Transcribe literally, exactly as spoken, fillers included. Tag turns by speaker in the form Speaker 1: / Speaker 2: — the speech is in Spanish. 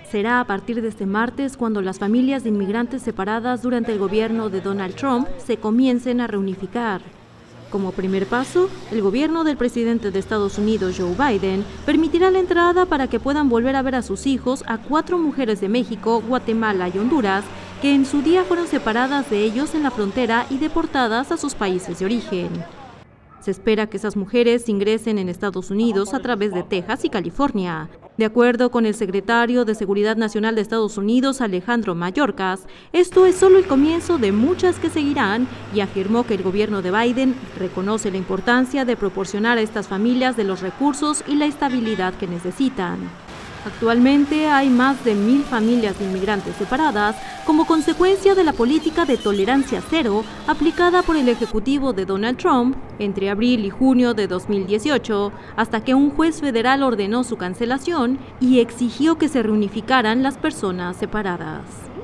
Speaker 1: Será a partir de este martes cuando las familias de inmigrantes separadas durante el gobierno de Donald Trump se comiencen a reunificar. Como primer paso, el gobierno del presidente de Estados Unidos, Joe Biden, permitirá la entrada para que puedan volver a ver a sus hijos a cuatro mujeres de México, Guatemala y Honduras, que en su día fueron separadas de ellos en la frontera y deportadas a sus países de origen. Se espera que esas mujeres ingresen en Estados Unidos a través de Texas y California. De acuerdo con el secretario de Seguridad Nacional de Estados Unidos, Alejandro Mayorkas, esto es solo el comienzo de muchas que seguirán y afirmó que el gobierno de Biden reconoce la importancia de proporcionar a estas familias de los recursos y la estabilidad que necesitan. Actualmente hay más de mil familias de inmigrantes separadas como consecuencia de la política de tolerancia cero aplicada por el ejecutivo de Donald Trump entre abril y junio de dos mil dieciocho, hasta que un juez federal ordenó su cancelación y exigió que se reunificaran las personas separadas.